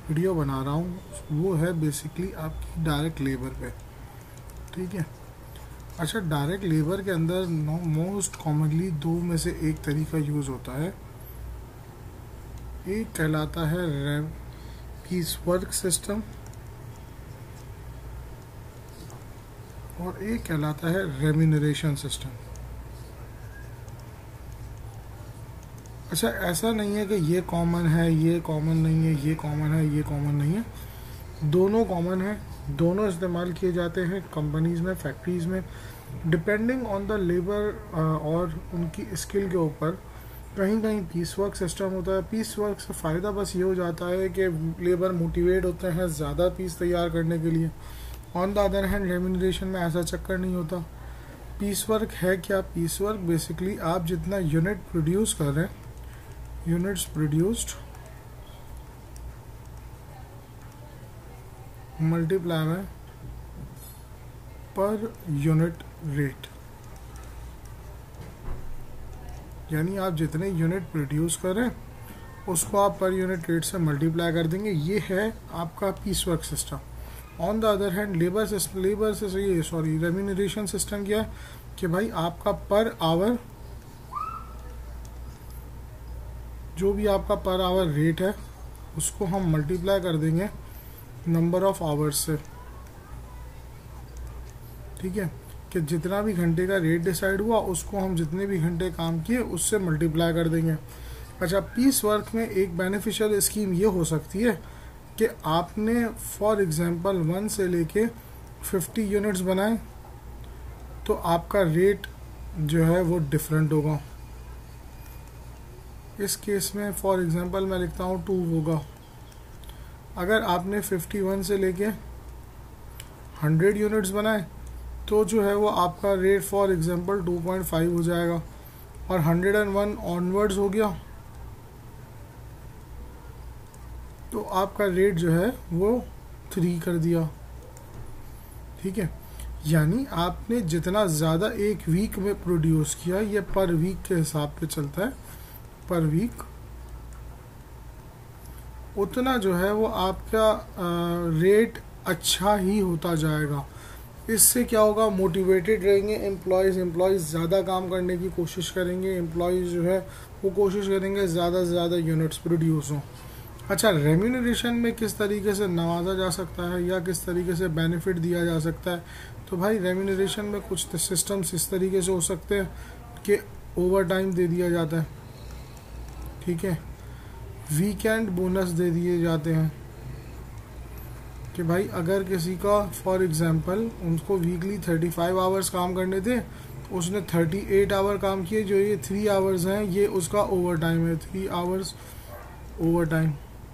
Video बना रहा हूँ वो है बेसिकली आपकी डायरेक्ट लेबर पे। ठीक है। अच्छा, डायरेक्ट लेबर के अंदर मोस्ट कॉमनली दो में से एक तरीका यूज़ होता है। एक कहलाता है पीस वर्क सिस्टम और एक कहलाता है रेम्यूनरेशन सिस्टम। अच्छा, ऐसा नहीं है कि ये कॉमन है, ये कॉमन नहीं है, ये कॉमन है, ये कॉमन नहीं है, दोनों कॉमन है, दोनों इस्तेमाल किए जाते हैं कंपनीज़ में, फैक्ट्रीज़ में, डिपेंडिंग ऑन द लेबर और उनकी स्किल के ऊपर। कहीं कहीं पीस वर्क सिस्टम होता है। पीस वर्क से फ़ायदा बस ये हो जाता है कि लेबर मोटिवेट होते हैं ज़्यादा पीस तैयार करने के लिए। On the other hand remuneration में ऐसा चक्कर नहीं होता। पीस वर्क है क्या? पीस वर्क बेसिकली आप जितना यूनिट प्रोड्यूस कर रहे हैं, यूनिट्स प्रोड्यूस्ड मल्टीप्लाई में पर यूनिट रेट, यानी आप जितने यूनिट प्रोड्यूस कर रहे हैं उसको आप पर यूनिट रेट से मल्टीप्लाई कर देंगे। ये है आपका piece work system. On the other hand remuneration system क्या है कि भाई आपका पर आवर, जो भी आपका पर आवर रेट है उसको हम मल्टीप्लाई कर देंगे नंबर ऑफ आवर्स से। ठीक है, कि जितना भी घंटे का रेट डिसाइड हुआ उसको हम जितने भी घंटे काम किए उससे मल्टीप्लाई कर देंगे। अच्छा, पीस वर्क में एक बेनिफिशियल स्कीम ये हो सकती है कि आपने फॉर एग्जांपल 1 से लेके 50 यूनिट्स बनाए तो आपका रेट जो है वो डिफरेंट होगा। इस केस में फॉर एग्जांपल मैं लिखता हूँ 2 होगा। अगर आपने 51 से लेके 100 यूनिट्स बनाए तो जो है वो आपका रेट फॉर एग्जांपल 2.5 हो जाएगा, और 101 ऑनवर्ड्स हो गया तो आपका रेट जो है वो 3 कर दिया। ठीक है, यानी आपने जितना ज़्यादा एक वीक में प्रोड्यूस किया, ये पर वीक के हिसाब पे चलता है, पर वीक उतना जो है वो आपका रेट अच्छा ही होता जाएगा। इससे क्या होगा, मोटिवेटेड रहेंगे एम्प्लॉयज़ ज़्यादा काम करने की कोशिश करेंगे, एम्प्लॉयज़ जो है वो कोशिश करेंगे ज़्यादा से ज़्यादा यूनिट्स प्रोड्यूस हों। अच्छा, रेम्यूनरेशन में किस तरीके से नवाजा जा सकता है या किस तरीके से बेनिफिट दिया जा सकता है? तो भाई रेम्यूनरेशन में कुछ सिस्टम्स इस तरीके से हो सकते हैं कि ओवर टाइम दे दिया जाता है। ठीक है, वीकेंड बोनस दे दिए जाते हैं कि भाई अगर किसी का फॉर एग्जांपल उनको वीकली 35 आवर्स काम करने थे, उसने 38 आवर काम किए, जो ये 3 आवर्स हैं ये उसका ओवर टाइम है, 3 आवर्स ओवर टाइम।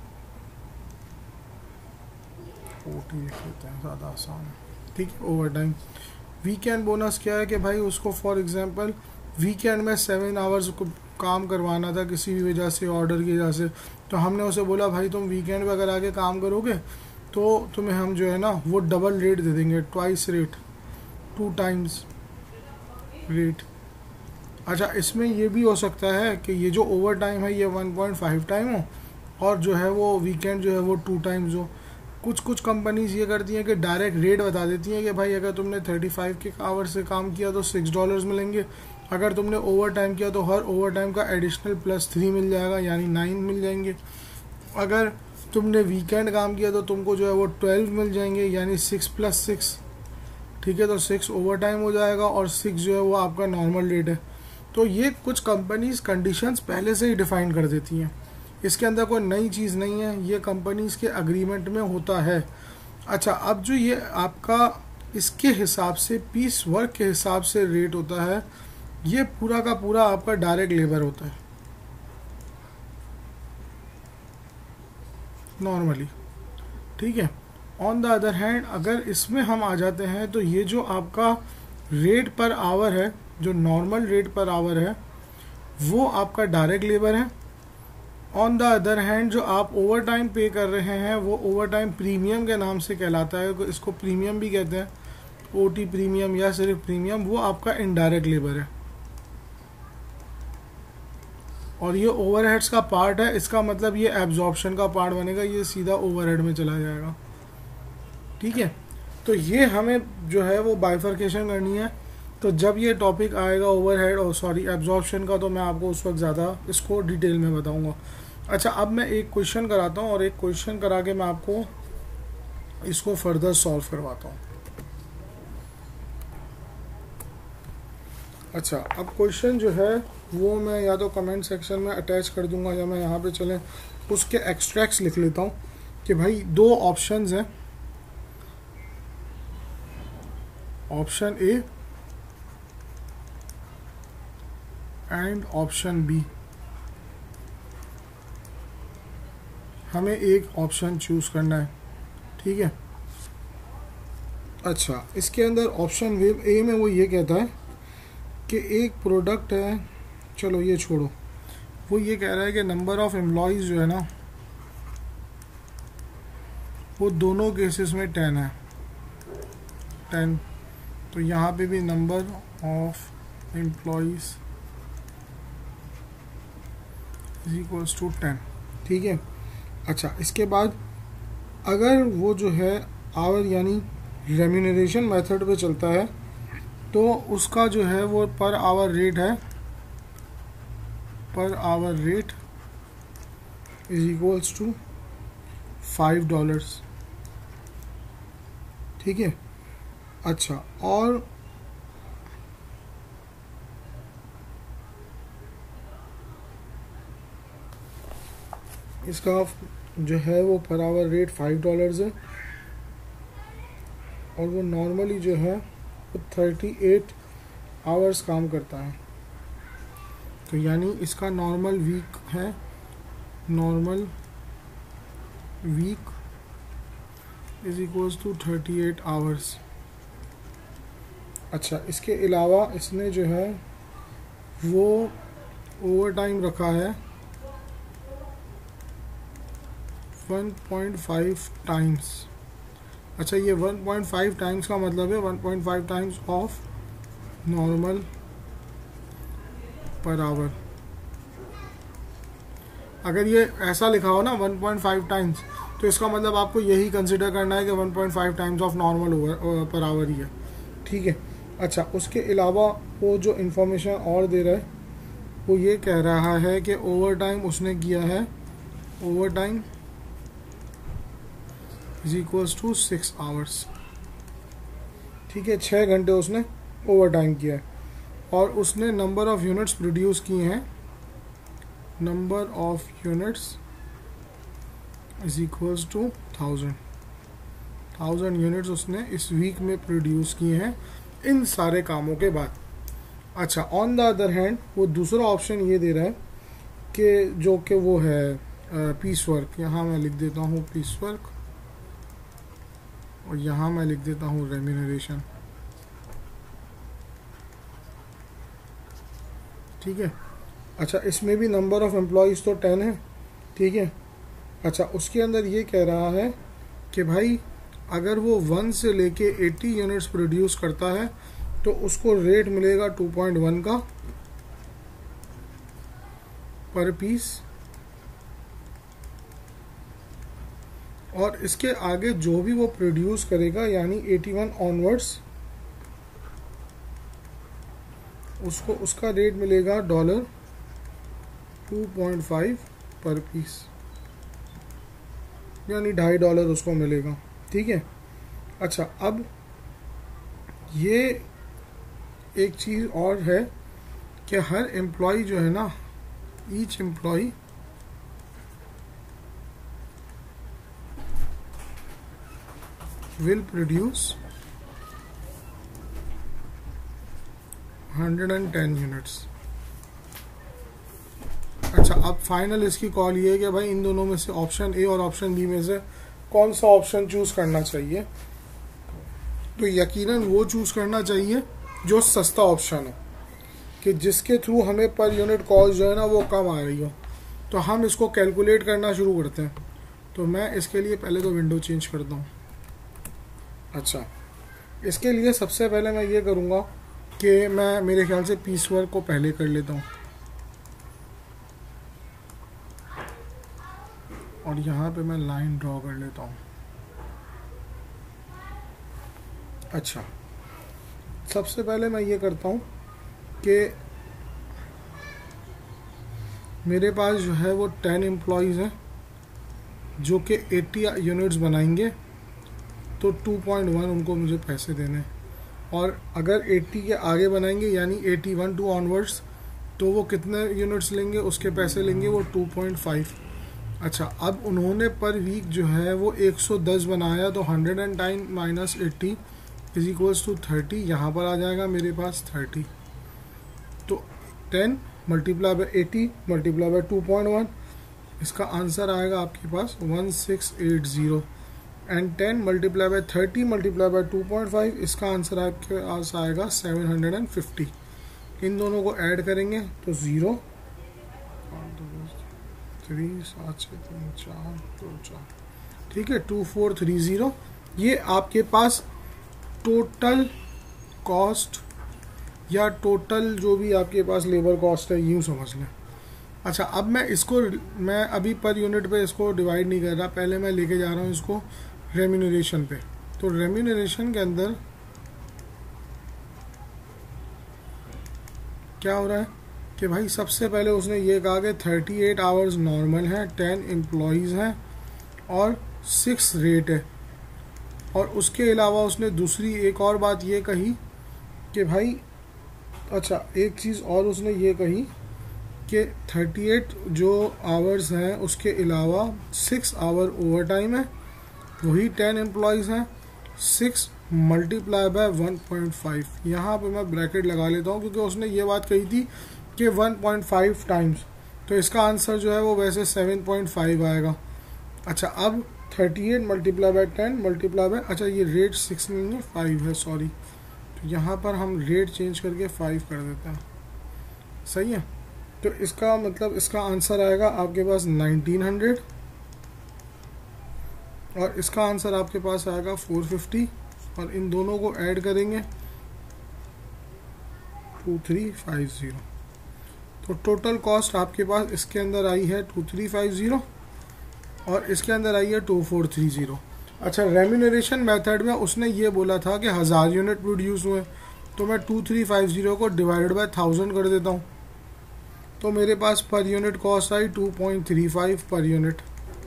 ओटी लिख लेते हैं, ज़्यादा आसान है। ठीक है, ओवर टाइम। वीकेंड बोनस क्या है कि भाई उसको फॉर एग्जांपल वीकेंड में 7 आवर्स को काम करवाना था किसी भी वजह से, ऑर्डर की वजह से, तो हमने उसे बोला भाई तुम वीकेंड पे अगर आके काम करोगे तो तुम्हें हम जो है ना वो डबल रेट दे देंगे, ट्वाइस रेट, 2 टाइम्स रेट। अच्छा, इसमें ये भी हो सकता है कि ये जो ओवर टाइम है ये 1.5 टाइम हो और जो है वो वीकेंड जो है वो 2 टाइम्स हो। कुछ कंपनीज ये करती हैं कि डायरेक्ट रेट बता देती हैं कि भाई अगर तुमने 35 के आवर से काम किया तो $6 मिलेंगे, अगर तुमने ओवर टाइम किया तो हर ओवर टाइम का एडिशनल +3 मिल जाएगा, यानी 9 मिल जाएंगे। अगर तुमने वीकेंड काम किया तो तुमको जो है वो 12 मिल जाएंगे, यानी 6 + 6। ठीक है, तो 6 ओवर टाइम हो जाएगा और 6 जो है वो आपका नॉर्मल रेट है। तो ये कुछ कंपनीज कंडीशंस पहले से ही डिफाइन कर देती हैं, इसके अंदर कोई नई चीज़ नहीं है, ये कंपनीज के अग्रीमेंट में होता है। अच्छा, अब जो ये आपका इसके हिसाब से पीस वर्क के हिसाब से रेट होता है, ये पूरा का पूरा आपका डायरेक्ट लेबर होता है नॉर्मली। ठीक है, ऑन द अदर हैंड अगर इसमें हम आ जाते हैं तो ये जो आपका रेट पर आवर है, जो नॉर्मल रेट पर आवर है, वो आपका डायरेक्ट लेबर है। ऑन द अदर हैंड जो आप ओवर टाइम पे कर रहे हैं वो ओवर टाइम प्रीमियम के नाम से कहलाता है, इसको प्रीमियम भी कहते हैं, ओटी प्रीमियम या सिर्फ प्रीमियम, वो आपका इनडायरेक्ट लेबर है। और ये ओवरहेड्स का पार्ट है, इसका मतलब ये एब्जॉर्प्शन का पार्ट बनेगा, ये सीधा ओवरहेड में चला जाएगा। ठीक है, तो ये हमें जो है वो बाइफर्केशन करनी है। तो जब ये टॉपिक आएगा ओवरहेड और सॉरी एब्जॉर्प्शन का, तो मैं आपको उस वक्त ज़्यादा इसको डिटेल में बताऊंगा। अच्छा, अब मैं एक क्वेश्चन कराता हूँ और एक क्वेश्चन करा के मैं आपको इसको फर्दर सॉल्व करवाता हूँ। अच्छा, अब क्वेश्चन जो है वो मैं या तो कमेंट सेक्शन में अटैच कर दूंगा या मैं यहाँ पे चलें उसके एक्सट्रैक्ट्स लिख लेता हूँ कि भाई दो ऑप्शंस हैं, option A and option B. हमें एक ऑप्शन चूज करना है। ठीक है, अच्छा, इसके अंदर ऑप्शन ए में वो ये कहता है कि एक प्रोडक्ट है, चलो ये छोड़ो, वो ये कह रहा है कि नंबर ऑफ एम्प्लॉयज़ जो है ना वो दोनों केसेस में 10 है, 10। तो यहाँ पे भी number of employees is equals to 10। ठीक है, अच्छा, इसके बाद अगर वो जो है आवर यानी रेम्यूनरेशन मेथड पे चलता है तो उसका जो है वो पर आवर रेट है, per hour rate is equals to $5। ठीक है, अच्छा, और इसका जो है वो पर आवर रेट $5 है और वो नॉर्मली जो है वो 38 आवर्स काम करता है। तो यानी इसका नॉर्मल वीक है, normal week is equals to 38 hours. अच्छा, इसके अलावा इसने जो है वो ओवर टाइम रखा है 1.5 टाइम्स। अच्छा, ये 1.5 टाइम्स का मतलब है 1.5 times of normal per hour. अगर ये ऐसा लिखा हो ना 1.5 टाइम्स, तो इसका मतलब आपको यही कंसिडर करना है कि 1.5 times of normal per hour ही है। ठीक है, अच्छा, उसके अलावा वो जो इंफॉर्मेशन और दे रहा है वो ये कह रहा है कि ओवर टाइम उसने किया है, over time is equals to 6 hours. ठीक है, 6 घंटे उसने ओवर टाइम किया है और उसने नंबर ऑफ यूनिट्स प्रोड्यूस किए हैं, number of units is equals to 1000 units उसने इस वीक में प्रोड्यूस किए हैं इन सारे कामों के बाद। अच्छा, ऑन द अदर हैंड वो दूसरा ऑप्शन ये दे रहा है कि जो कि वो है पीस वर्क। यहाँ मैं लिख देता हूँ पीस वर्क और यहाँ मैं लिख देता हूँ रेम्यूनरेशन। ठीक है, अच्छा, इसमें भी नंबर ऑफ एम्प्लॉयज़ तो 10 है। ठीक है, अच्छा, उसके अंदर ये कह रहा है कि भाई अगर वो 1 से लेके 80 यूनिट्स प्रोड्यूस करता है तो उसको रेट मिलेगा 2.1 का पर पीस, और इसके आगे जो भी वो प्रोड्यूस करेगा यानी 81 ऑनवर्ड्स उसको उसका रेट मिलेगा $2.5 पर पीस, यानी $2.5 उसको मिलेगा। ठीक है, अच्छा, अब ये एक चीज़ और है कि हर एम्प्लॉय जो है ना, each employee will produce 110 units. अच्छा, अब फाइनल इसकी कॉल ये है कि भाई इन दोनों में से ऑप्शन ए और ऑप्शन बी में से कौन सा ऑप्शन चूज करना चाहिए। तो यकीनन वो चूज करना चाहिए जो सस्ता ऑप्शन हो, कि जिसके थ्रू हमें पर यूनिट कॉस्ट जो है ना वो कम आ रही हो। तो हम इसको कैलकुलेट करना शुरू करते हैं। तो मैं इसके लिए पहले तो विंडो चेंज करता हूँ। अच्छा, इसके लिए सबसे पहले मैं ये करूँगा कि मैं मेरे ख्याल से पीस वर्क को पहले कर लेता हूँ। और यहाँ पे मैं लाइन ड्रॉ कर लेता हूँ। अच्छा, सबसे पहले मैं ये करता हूँ कि मेरे पास जो है वो 10 एम्प्लॉयज़ हैं जो कि 80 यूनिट्स बनाएंगे, तो 2.1 उनको मुझे पैसे देने हैं। और अगर 80 के आगे बनाएंगे यानी 81 टू ऑनवर्ड्स, तो वो कितने यूनिट्स लेंगे, उसके पैसे लेंगे वो 2.5। अच्छा, अब उन्होंने पर वीक जो है वो 110 बनाया, तो 110 माइनस 80 इज इक्वल्स टू 30। यहाँ पर आ जाएगा मेरे पास 30। तो 10 मल्टीप्लाई बाय 80 मल्टीप्लाई बाय 2.1, इसका आंसर आएगा आपके पास 1680। And 10 multiply by 30 multiply by 2.5, इसका आंसर आपके पास आएगा 750। इन दोनों को ऐड करेंगे तो 0 3 7 6 3 4 2 4, ठीक है, 2430। ये आपके पास टोटल कॉस्ट या टोटल जो भी आपके पास लेबर कॉस्ट है, यूँ समझ लें। अच्छा, अब मैं अभी पर यूनिट पे इसको डिवाइड नहीं कर रहा, पहले मैं लेके जा रहा हूँ इसको रेम्यूनरेशन पे। तो रेम्यूनरेशन के अंदर क्या हो रहा है कि भाई सबसे पहले उसने ये कहा कि 38 आवर्स नॉर्मल है, 10 एम्प्लॉयज़ हैं और 6 रेट है। और उसके अलावा उसने दूसरी एक और बात ये कही कि भाई, अच्छा एक चीज़ और उसने ये कही कि 38 जो आवर्स हैं उसके अलावा 6 आवर ओवर टाइम है, वही 10 एम्प्लॉयज़ हैं, 6 मल्टीप्लाई बाय 1.5। यहाँ पे मैं ब्रैकेट लगा लेता हूँ क्योंकि उसने ये बात कही थी कि 1.5 टाइम्स, तो इसका आंसर जो है वो वैसे 7.5 आएगा। अच्छा, अब 38 मल्टीप्लाई बाय 10 मल्टीप्लाई बाय, अच्छा ये रेट 6 नहीं है 5 है, सॉरी, तो यहाँ पर हम रेट चेंज करके 5 कर देते हैं, सही है। तो इसका मतलब इसका आंसर आएगा आपके पास 1900 और इसका आंसर आपके पास आएगा 450 और इन दोनों को ऐड करेंगे 2350। तो टोटल कॉस्ट आपके पास इसके अंदर आई है 2350 और इसके अंदर आई है 2430। अच्छा, रेम्यूनरेशन मेथड में उसने ये बोला था कि 1000 यूनिट प्रोड्यूस हुए, तो मैं 2350 को डिवाइडेड बाय 1000 कर देता हूँ, तो मेरे पास पर यूनिट कॉस्ट आई 2.35 पर यूनिट।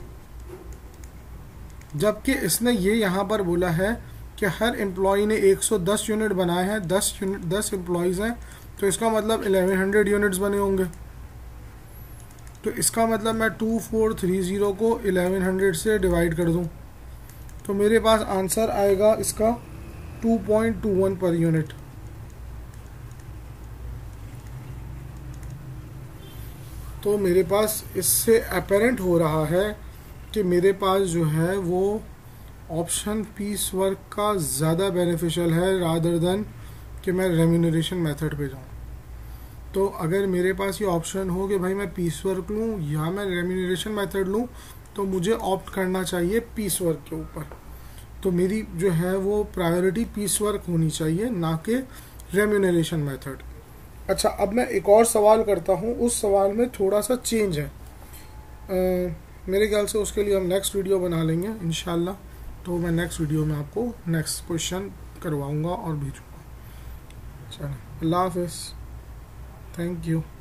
जबकि इसने ये यहाँ पर बोला है कि हर एम्प्लॉय ने 110 यूनिट बनाए हैं, 10 एम्प्लॉयज़ हैं, तो इसका मतलब 1100 यूनिट्स बने होंगे। तो इसका मतलब मैं 2430 को 1100 से डिवाइड कर दूं, तो मेरे पास आंसर आएगा इसका 2.21 पर यूनिट। तो मेरे पास इससे अपेरेंट हो रहा है कि मेरे पास जो है वो ऑप्शन पीस वर्क का ज़्यादा बेनिफिशियल है रादर देन कि मैं रेम्यूनरेशन मेथड पे जाऊँ। तो अगर मेरे पास ये ऑप्शन हो कि भाई मैं पीस वर्क लूँ या मैं रेम्यूनरेशन मेथड लूँ, तो मुझे ऑप्ट करना चाहिए पीस वर्क के ऊपर। तो मेरी जो है वो प्रायोरिटी पीस वर्क होनी चाहिए, ना कि रेम्यूनरेशन मेथड। अच्छा, अब मैं एक और सवाल करता हूँ, उस सवाल में थोड़ा सा चेंज है, मेरे ख्याल से उसके लिए हम नेक्स्ट वीडियो बना लेंगे इंशाल्लाह। तो मैं नेक्स्ट वीडियो में आपको नेक्स्ट क्वेश्चन करवाऊँगा और भेजूँगा। चलो, अल्लाह हाफ़िज़, थैंक यू।